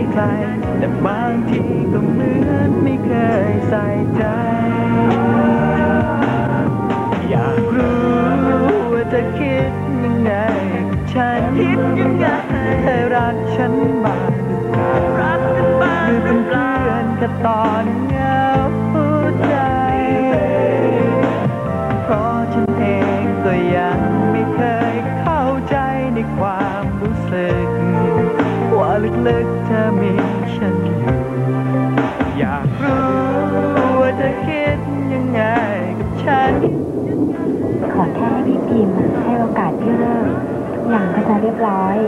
ใครแต่บางทีก็เหมือนไม่เคยใส่ใจอยากรู้ว่าเธอคิดยังไงฉันคิดยังไงให้รักฉันบ้างหรือเปล่ารักกันบ้างหรือเปล่าเพื่อนแค่ตอนเหงาใจเพราะฉันเองก็ยังไม่เคยเข้าใจในความรู้สึกว่าลึกๆเธอมีฉันอยู่อยากรู้ว่าเธอคิดยังไงกับฉันขอแค่ให้พี่พิมพ์ให้โอกาสพี่เลิกทุกอย่างก็จะเรียบร้อย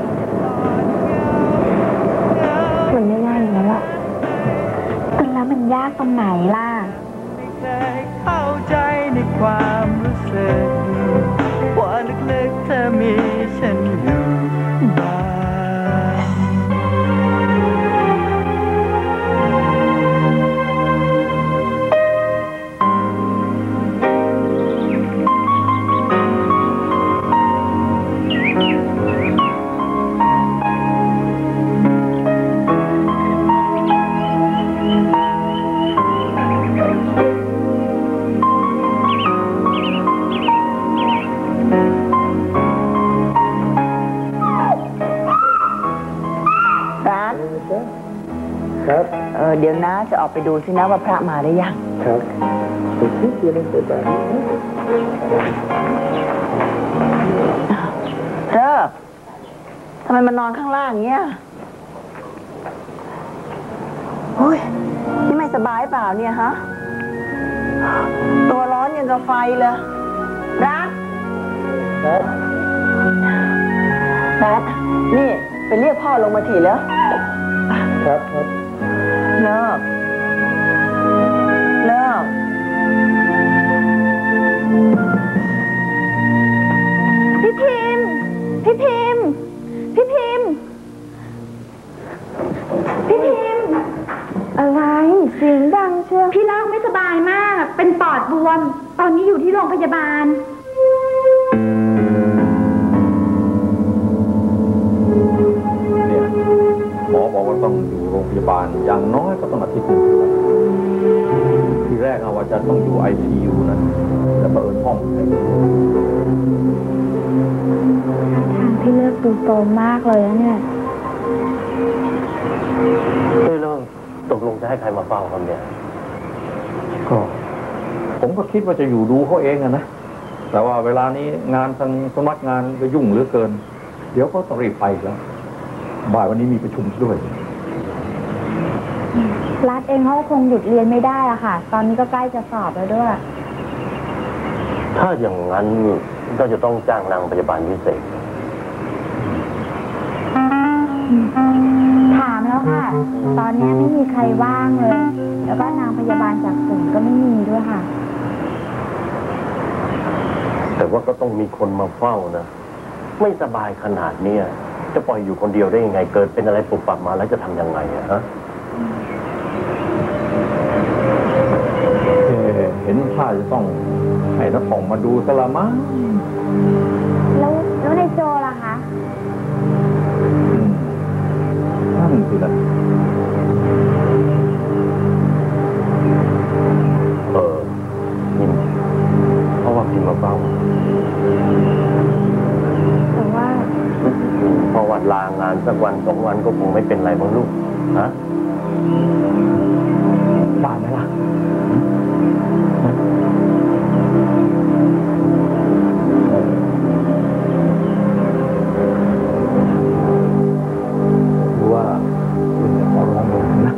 มันไม่ง่ายอย่างนั้นหรอกแล้วมันยากตรงไหนล่ะไม่เคยเข้าใจในความรู้สึกว่าลึกๆเธอมีฉันอยู่บ้างครับเดี๋ยวนะจะออกไปดูสินะว่าพระมาหรือยังครับเธอทำไมมันนอนข้างล่างเงี้ยโอ้ยนี่ไม่สบายเปล่าเนี่ยฮะตัวร้อนอย่างกับไฟเลยรักนี่ไปเรียกพ่อลงมาทีแล้วครับเลิกพี่พิมพ์อะไรเสียงดังเชียวพี่รักไม่สบายมากเป็นปอดบวมตอนนี้อยู่ที่โรงพยาบาลเนี่ยหมอบอกว่าต้องอยู่โรงพยาบาลอย่างน้อยก็ต้องอาทิตย์นึงทีแรกเอาว่าจะต้องอยู่ ICU นะแต่เปิดห้องให้ทางพี่เลิกดูโตมากเลยนะเนี่ยแล้วตกลงจะให้ใครมาเฝ้าครับเนี่ยก็ผมก็คิดว่าจะอยู่ดูเขาเองนะแต่ว่าเวลานี้งานทางสมัครงานก็ยุ่งเหลือเกินเดี๋ยวก็ต้องรีบไปแล้วบ่ายวันนี้มีประชุมด้วยรัฐเองเขาคงหยุดเรียนไม่ได้อะค่ะตอนนี้ก็ใกล้จะสอบแล้วด้วยถ้าอย่างนั้นก็จะต้องจ้างนางพยาบาลพิเศษถามแล้วค่ะตอนนี้ไม่มีใครว่างเลยแล้วก็นางพยาบาลจากศูนย์ก็ไม่มีด้วยค่ะแต่ว่าก็ต้องมีคนมาเฝ้านะไม่สบายขนาดนี้จะปล่อยอยู่คนเดียวได้ยังไงเกิดเป็นอะไรปุบปับมาแล้วจะทำยังไงฮะเห็นท่าจะต้องให้น้าผ่องมาดูซะละมั้งแล้วในโจล่ะคะนั่นสิละพิมเพราะว่าพิมมาเฝ้าแต่ว่าพอวัดลางานสักวัน2 วันก็คงไม่เป็นไรบ้างลูกฮะได้ไหมล่ะว่าคุณจะขอร้องเลยนะ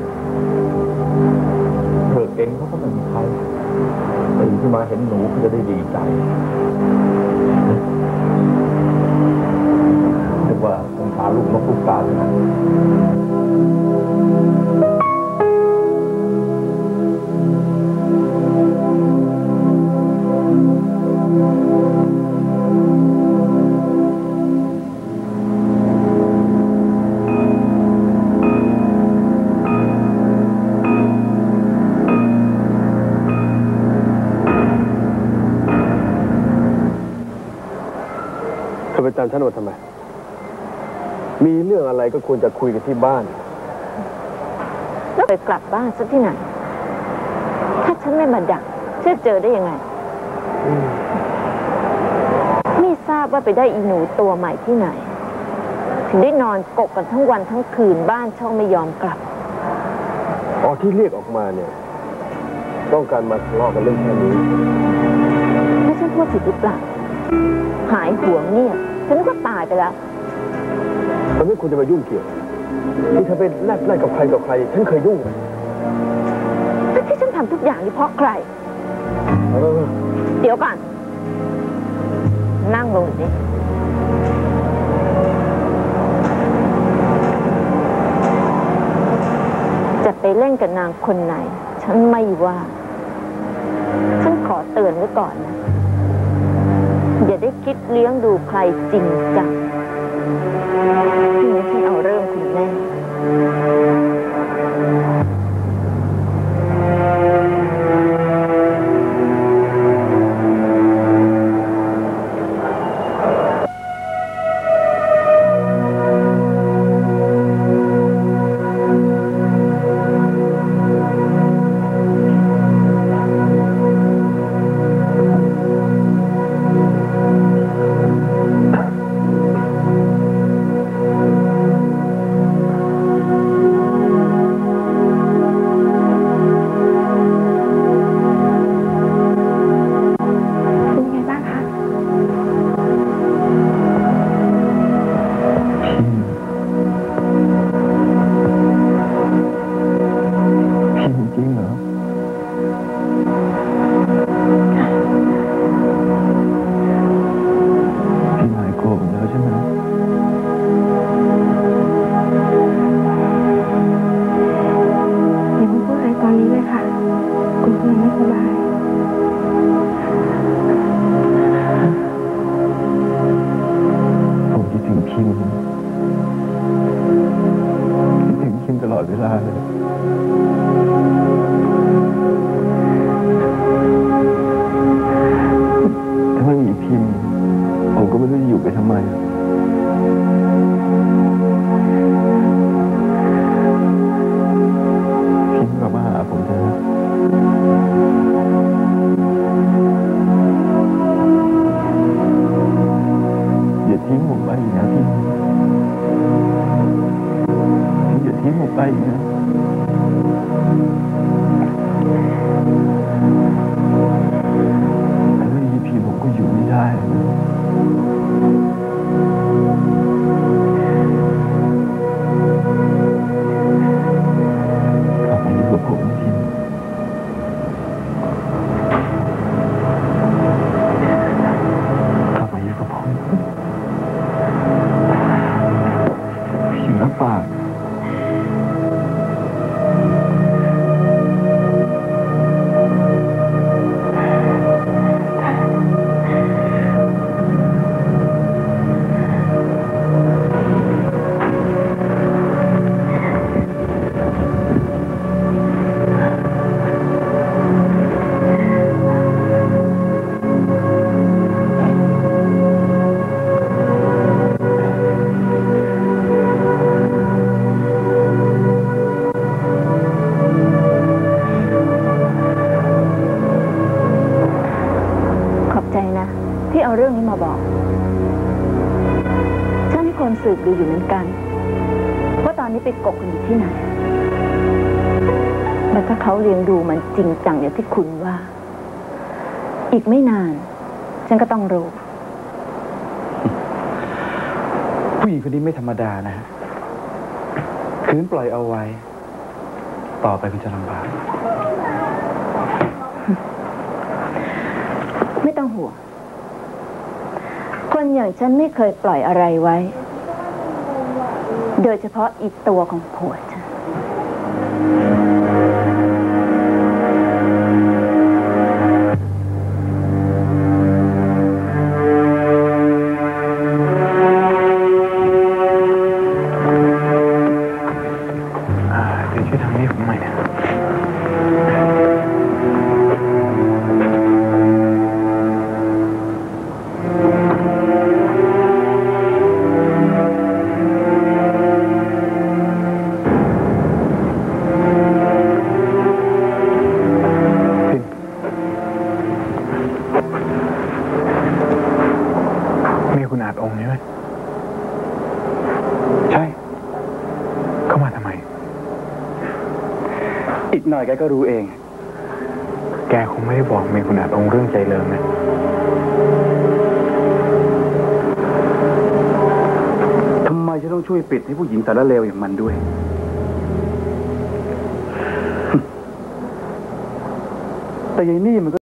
เธอเก่งเขาก็ไม่มีใครตื่นขึ้นมาเห็นหนูก็จะได้ดีใจเรียกว่าสงสารลูกนกลูกกาเลยนะไปตามท่านว่าทำไมมีเรื่องอะไรก็ควรจะคุยกันที่บ้านแล้วไปกลับบ้านซะที่ไหนถ้าฉันไม่มาดักจะเจอได้ยังไงไม่ทราบว่าไปได้อีหนูตัวใหม่ที่ไหนถึงได้นอนกกกันทั้งวันทั้งคืนบ้านช่องไม่ยอมกลับอ๋อที่เรียกออกมาเนี่ยต้องการมาทะเลาะกันเรื่องแค่นี้ไม่ใช่พูดผิดหรือเปล่าหายห่วงเงียบฉันก็ตายไปแล้วมันไม่ควรจะมายุ่งเกี่ยวที่เธอไปแลกกับใครต่อใครฉันเคยยุ่งแต่ที่ฉันทำทุกอย่างนี่เพราะใครเดี๋ยวก่อนนั่งลงสิจะไปเล่นกับนางคนไหนฉันไม่ว่าฉันขอเตือนไว้ก่อนนะอย่าได้คิดเลี้ยงดูใครจริงจังที่นี้ฉันเอาเรื่องคุณแน่ที่เอาเรื่องนี้มาบอกฉันให้คนสืบดูอยู่เหมือนกันว่าตอนนี้ไปกกกันอยู่ที่ไหนและถ้าเขาเลี้ยงดูมันจริงจังอย่างที่คุณว่าอีกไม่นานฉันก็ต้องรู้ผู้หญิงคนนี้ไม่ธรรมดานะฮะคืนปล่อยเอาไว้ต่อไปคุณจะลำบากไม่ต้องห่วงคนอย่างฉันไม่เคยปล่อยอะไรไว้โดยเฉพาะอีกตัวของผัวฉันเดี๋ยวช่วยทำให้ผมหน่อยนะดองค์ใช่ไหมใช่ เข้ามาทำไม อีกหน่อยแกก็รู้เอง แกคงไม่ได้บอกเมคุณอาจองค์เรื่องใจเลิงนะทำไมฉันต้องช่วยปิดให้ผู้หญิงสารเลวอย่างมันด้วยแต่ยายนี่มันก็